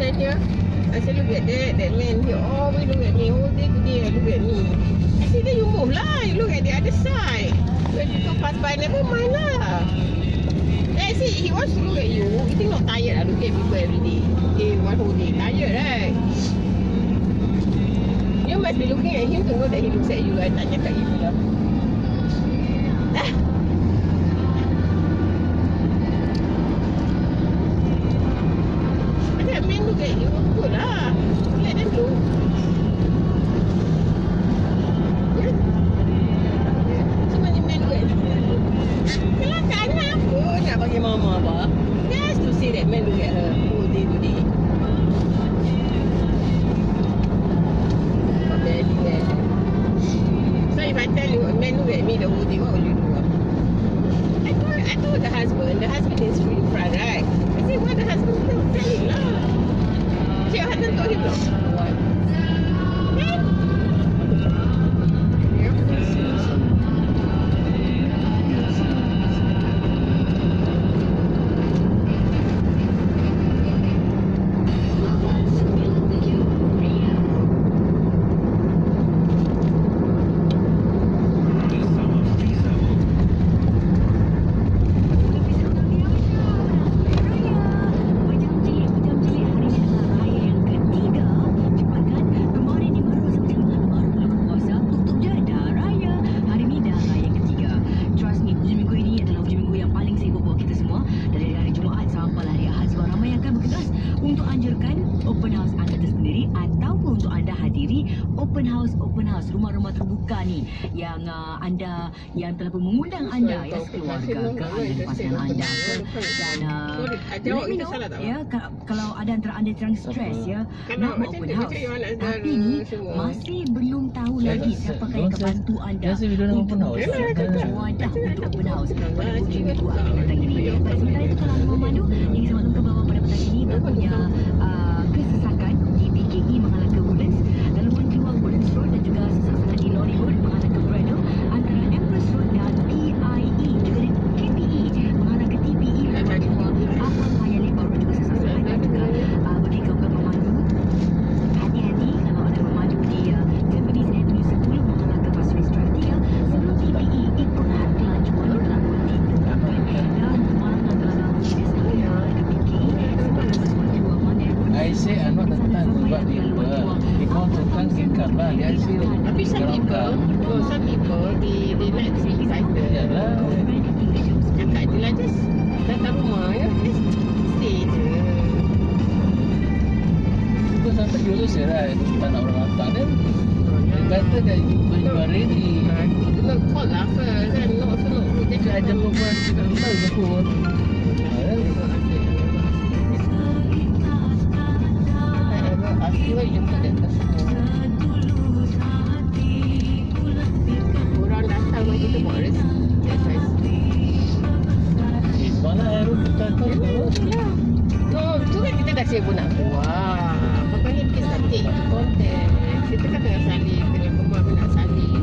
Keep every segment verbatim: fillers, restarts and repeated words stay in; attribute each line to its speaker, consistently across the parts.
Speaker 1: stand here. I said, look at that, that man, he always look at me, whole day today, look at me. I said, then you move lah, you look at the other side. When people pass by, never mind lah. Then I said, he wants to look at you, you think not tired lah, look at people every day. Okay, one whole day, tired right? You must be looking at him to know that he looks at you. I tak cakap you lah. That man look at you, good lah. Let them look. Yeah. So many men look at you. Kelakar lah. Oh, nak bagi mama apa? Just to say that man look at her whole day today. Very bad. So if I tell you a man look at me the whole day, what will you do? I told, I told the husband, the husband is in front, right? I said, why the husband don't tell him lah? So your husband told him no? What? Eh?
Speaker 2: Yang uh, anda yang telah pun mengundang anda ya keluarga ke anda pasangan anda dan uh, let me know ya kalau ada antara anda terang stres ya nak open house tapi ni masih belum tahu lagi siapa yang akan bantu anda untuk mempersiapkan wadah untuk open house pada tujuh minggu akan datang ini. Baik, sementara itu kalau anda memandu yang saya maklumkan bahawa pada petang ini berpunya uh, kesesakan di B K E mengalah ke Woodlands dan luar keluar Woodlands Road dan juga sesakan di Lorry Road mengalah ke Breno antara Empress Road dan P I E juga di K P E mengarah ke T P E dan juga Abang Paya Lebar Road juga sesakan dan juga uh, bagi kawan-kawan pemandu hati-hati kalau anda memandu di uh, Tampines Avenue sepuluh mengarah ke Pasir Ris Drive tiga sebelum T P E ikut had kelajuan telah pun ditetapkan dan kemalangan telah tidak salah ke B K E sebab bersetujuan Monday Road.
Speaker 3: I say I'm not the time about people because the time can come lah. Dia say
Speaker 1: tapi some people, oh, some people they they like to be excited.
Speaker 3: Yalah.
Speaker 1: Cakap je lah, just datang rumah ya, just stay je.
Speaker 3: Because sampai you also say right, tak nak orang datang then better that you when you are ready.
Speaker 1: Kena call lah first kan, not so not good.
Speaker 3: Jadi ajar perempuan kat rumah je pun.
Speaker 1: Asyik jumpa dia atas orang datang macam tu buat rezeki.
Speaker 3: Eh, mana air kita tu?
Speaker 1: Oh, tu kan kita dah sibuk nak buat. Makanya kita nak take konten. Kita kan tengah salin dengan pembuat nak salin.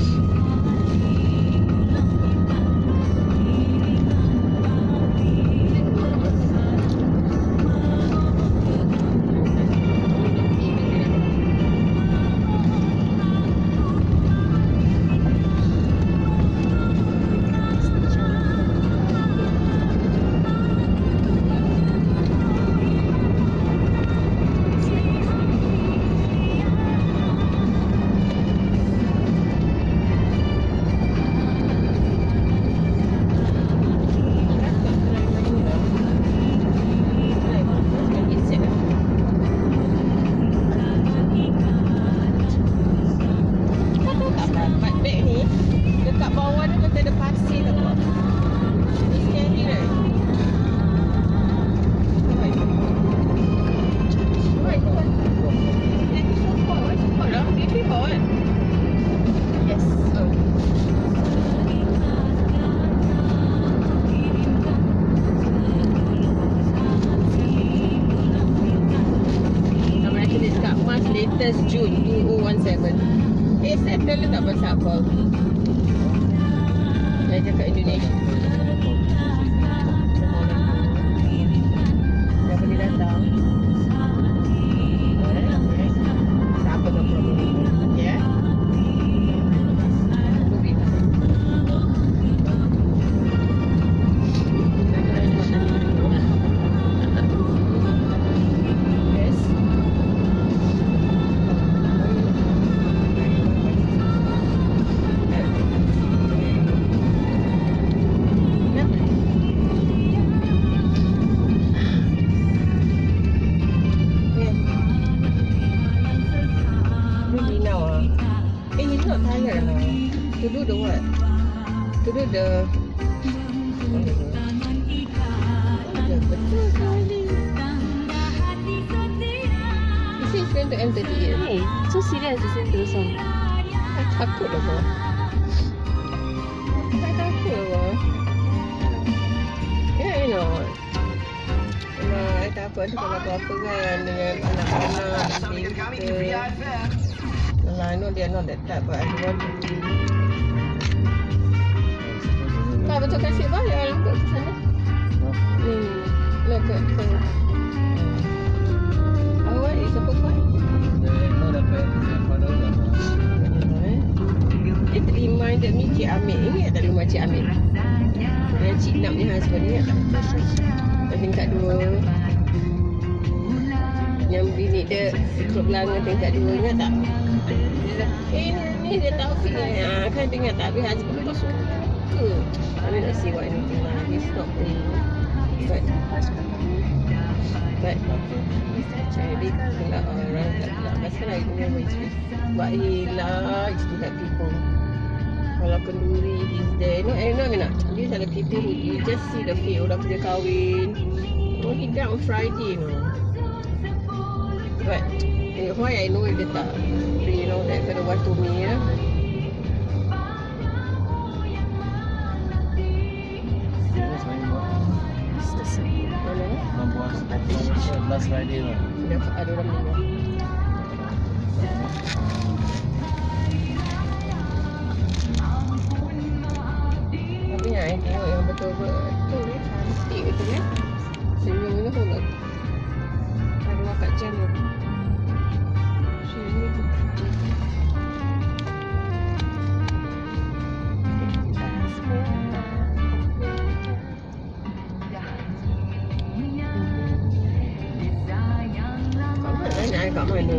Speaker 1: latest June two thousand seventeen. Eh, settle le tak pasal apa. Saya cakap Indonesia. Dah boleh datang. not tired lah. To do the what? To do the... Ada betul sekali. Is he going to enter the year?
Speaker 4: Hey, so serious listen to the song.
Speaker 1: I takut lah kau. I takut lah kau. Yeah, you know. Kalau I takut tu kalau apa-apa kan dengan anak-anak, kita. Well, I know they are not that type, but I don't want to be. Kau betul kasih balik orang kot ke sana? Ni, ni, ke, ke. Awak, is apa kau?
Speaker 3: Kau dapat pada dah.
Speaker 1: It reminded me Cik Amir. Ingat tak rumah Cik Amir? Yang Cik Nam ni husband, ingat tak? Yang tingkat dua. Yang bini dia ikut belanga tingkat dua, ingat tak? Dia dah, eh ni dia Taufik ni. Ha, kan dia ingat tak? Habis husband tu suka. I mean, I see what anything lah. He's not paying. But, but, actually kan gelap orang gelap-gelap. Pasal lah ini memang isteri. But he likes to help people. Kalau kenduri, he's there. No, eh, no, I mean, these are the people who you just see the face orang kerja kahwin. Oh, he died on Friday, you know. But eh, why I know dia tak, you know, that kind of wife to me, ya.
Speaker 3: Mana? Last Friday lah.
Speaker 1: Ada orang meninggal. Tapi yang I tengok yang betul-betul ni cantik betul kan. Senyum ni pun tak ada wakat jam tu. Senyum tu. Kamu nak tanya I kat mana?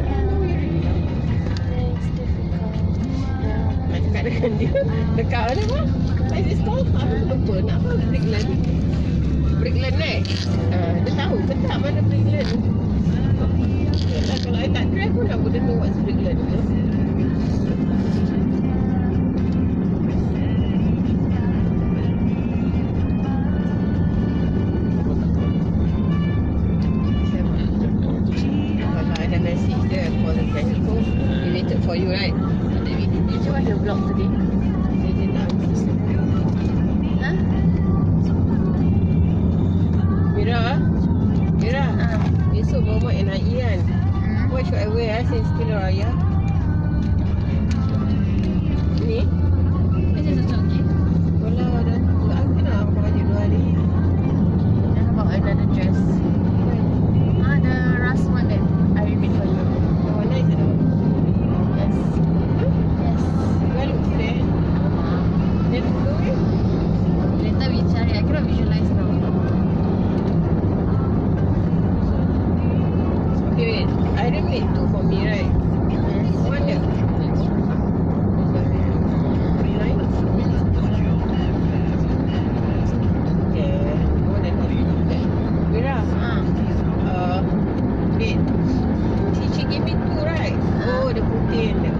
Speaker 1: Nak cakap dengan dia. Dekat mana bang? What is this called? Aku lupa nak apa? Brickland. Brickland eh? Uh, dia tahu ke tak mana Brickland? Yalah, kalau I tak drive pun nak boleh tahu what's Brickland tu. Kalau ada message dia, call the technical. He waited for you, right?
Speaker 4: Did you watch the vlog today?
Speaker 1: Dia dia tak
Speaker 4: Huh?
Speaker 1: Mira, Mira,
Speaker 4: Ah.
Speaker 1: besok Muhammad N I E kan?
Speaker 4: Hmm.
Speaker 1: What should I wear eh, since still Raya? Ni?
Speaker 4: This is okay.
Speaker 1: Walau dah tua, aku nak aku baju dua hari.
Speaker 4: Then how about another dress? Ah, the last one that I made for you.
Speaker 1: Oh, nice tak?
Speaker 4: Yes. Yes.
Speaker 1: Well, looks fair.
Speaker 4: Ah.
Speaker 1: Then blue eh?
Speaker 4: Later we cari. I cannot visualize now.
Speaker 1: Okay, wait. I already made two for me, right?
Speaker 4: Yes.
Speaker 1: One dia. Pretty nice. Okay. More than that. Mira,
Speaker 4: Ah.
Speaker 1: uh, wait. She gave me two, right? Oh, the putih dia.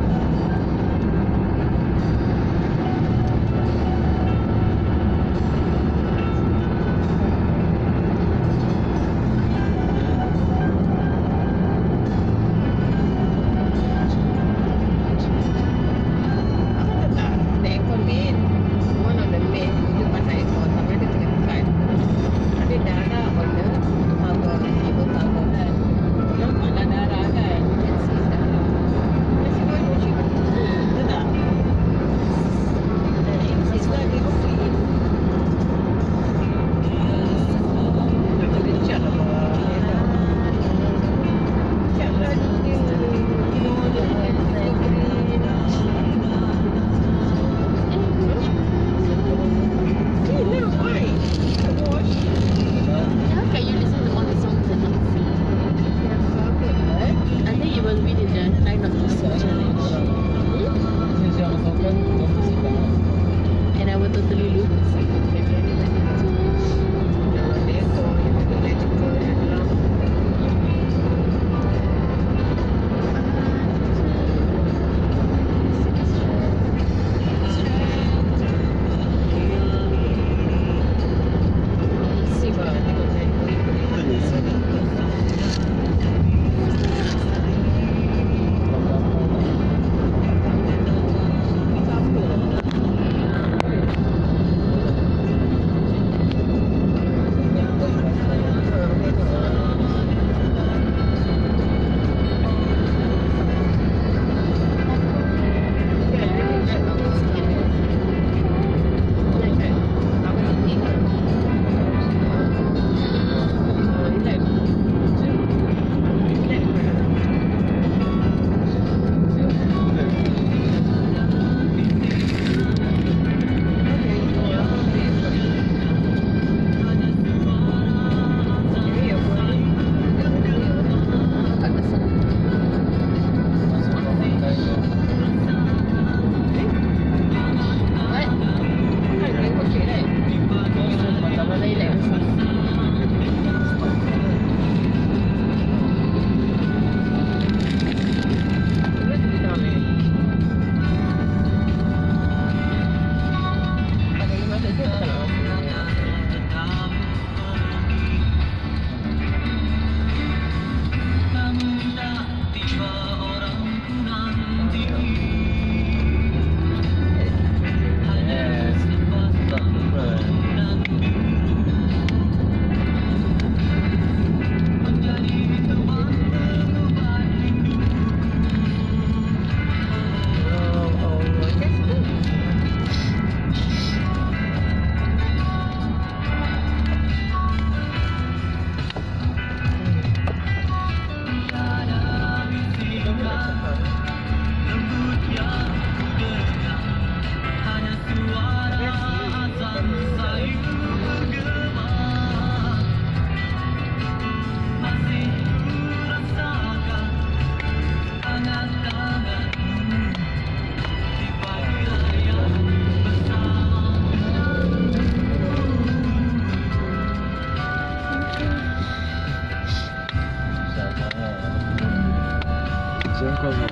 Speaker 3: Same colour.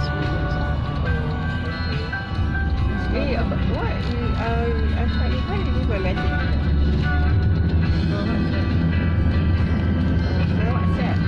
Speaker 1: Eh, apa what? Uh, I thought you had it by message. Oh, WhatsApp. Uh, WhatsApp.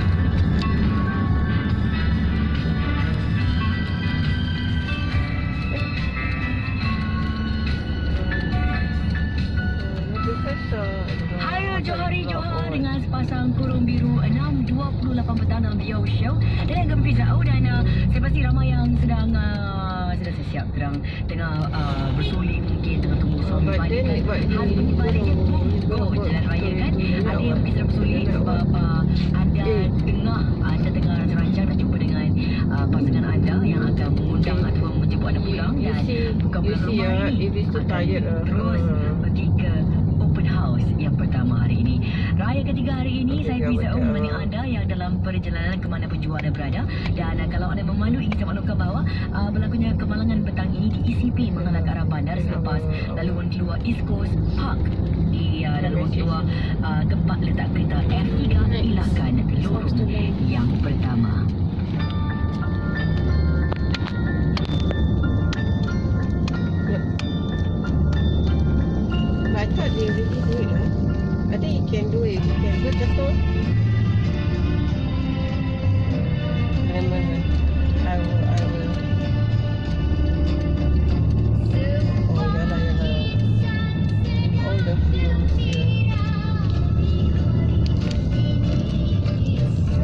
Speaker 2: Hai Johari Johar dengan sepasang kurung biru enam dua puluh lapan petang dalam Bio Show dengan Gempi Zau dan uh, saya pasti ramai yang sedang uh, sedang siap terang tengah uh, bersolek mungkin tengah tunggu suami balik kan hari ini baliknya go jalan raya kan ada yang mungkin sedang bersolek sebab uh, anda tengah anda tengah rancang nak jumpa dengan uh, pasangan anda yang akan mengundang ataupun menjemput anda pulang dan bukan pulang rumah ini akan terus pergi ke open house yang pertama hari ini. Raya ketiga hari ini saya bisa menemani anda yang dalam perjalanan ke mana pun jua anda berada dan uh, kalau anda memandu ingin saya maklumkan bahawa uh, berlakunya kemalangan petang ini di E C P mengarah ke arah bandar selepas laluan keluar East Coast Park di uh, laluan keluar uh, tempat letak kereta F tiga ilakan lorong yang pertama.
Speaker 1: I thought they already do it, right? I think you can do it. You can go just so. And then I will, I will. Oh, yeah, lah, yeah, lah. All the films here.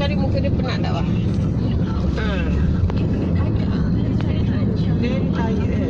Speaker 1: cari muka dia penat tak, Wah? Ha. Very tired.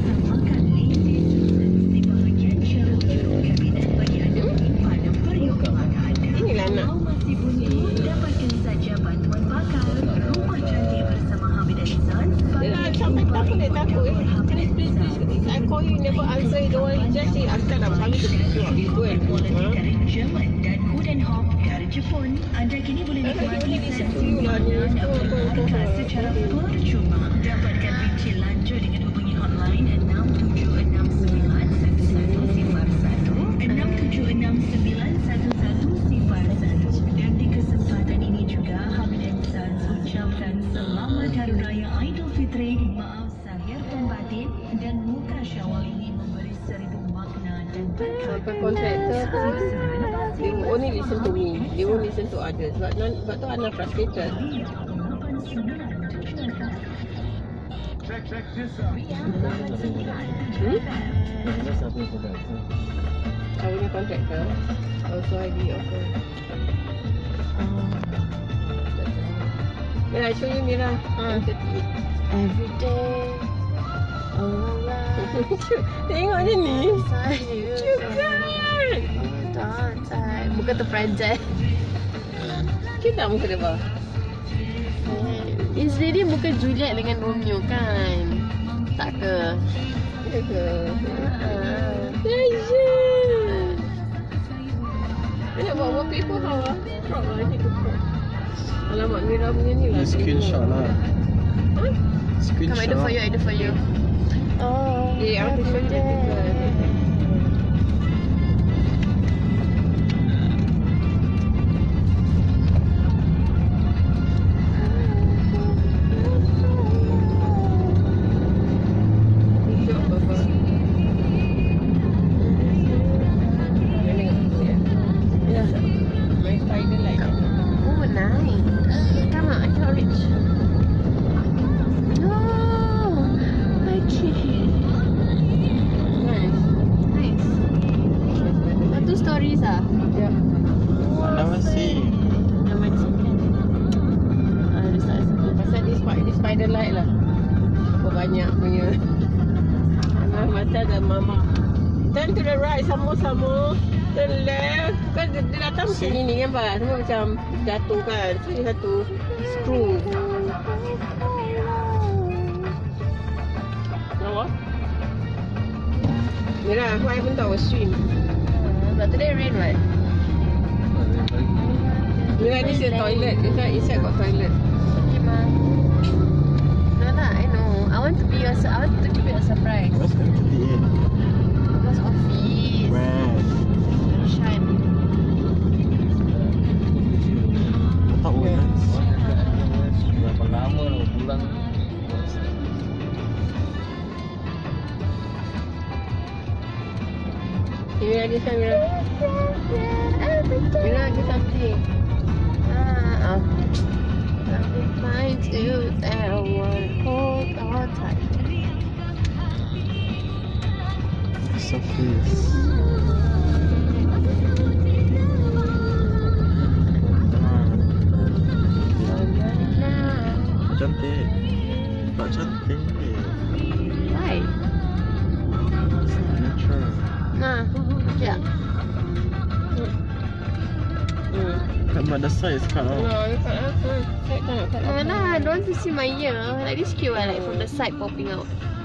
Speaker 1: Inilah nak.
Speaker 2: Dapatkan saja bantuan bakal Rumah Cantik bersama Hamid and Sons.
Speaker 1: Dia sampai takut dia takut. Eh, please, please, please. I call you, never answer. You don't want to just say, asal nak kami tu tengok gitu kan.
Speaker 2: Garis Jerman dan Hudenhof garis Jepun. Anda kini boleh nikmati sesi dan berharga secara percuma. Dapatkan rincian lanjut dengan hubungi hotline enam tujuh enam sembilan satu satu kosong satu enam tujuh enam sembilan satu satu kosong satu. Dan di kesempatan ini juga Hamid and Sons ucapkan selamat Hari Raya Aidilfitri. Maaf zahir dan batin, dan muka Syawal ini memberi seribu makna dan berkat.
Speaker 1: Sampai kontraktor they will only listen to me. They won't listen to others. Sebab, sebab tu Ana frustrated.
Speaker 5: Check, check this out.
Speaker 1: Hmm?
Speaker 3: That's apa yang kau
Speaker 1: I punya kontraktor. Also I be offer. Yeah, I show you Mira.
Speaker 4: Ah. Every day. Alright.
Speaker 1: Tengok je ni. Cute kan?
Speaker 4: Muka terperanjat.
Speaker 1: Cute tak muka dia, Bah?
Speaker 4: It's really muka Juliet dengan Romeo kan? Tak ke?
Speaker 1: Ya ke?
Speaker 4: Uh,
Speaker 1: Dia nak buat wallpaper how lah? Crop lah, ni tu crop. Alamak, Mira punya ni lah.
Speaker 5: Ni screenshot lah.
Speaker 1: Ha?
Speaker 4: Come, I do for you, I do for you. Oh,
Speaker 1: Eh, aku show you the picture.
Speaker 4: Stories ah.
Speaker 1: Ya.
Speaker 5: Nama si.
Speaker 4: Nama di sini kan. Ah, dia start sebut.
Speaker 1: Pasal ni spider, ni spider light lah. Apa banyak punya. Anak macam ada mama. Turn to the right, sama-sama. Turn left. Kan dia, dia datang macam ni kan, Pak. Semua macam jatuh kan. So dia satu screw. Kenapa? Mira, aku I pun tahu swim.
Speaker 4: But today rain right?
Speaker 1: Mira, this is toilet. This one inside got toilet.
Speaker 4: Okay, ma. No lah, I know. I want to be a, I want to give it a surprise.
Speaker 5: What's M thirty-eight?
Speaker 4: Because office.
Speaker 5: Where?
Speaker 4: Shine.
Speaker 5: Tak Woodlands.
Speaker 3: Berapa lama lah pulang.
Speaker 1: Mira, this one, Mira. Mira, do something.
Speaker 4: Ah, oh. Nothing finds you that I want to hold on tight.
Speaker 5: Surface. Cantik. Tak cantik.
Speaker 4: Why?
Speaker 5: Natural.
Speaker 4: Nah, yeah.
Speaker 1: Hmm.
Speaker 5: Kat mana size kat
Speaker 1: No,
Speaker 5: awak?
Speaker 1: dekat aku. Saya tak nak kat
Speaker 4: No, nah, I don't want to see my ear. Like this cute, like from the side popping out.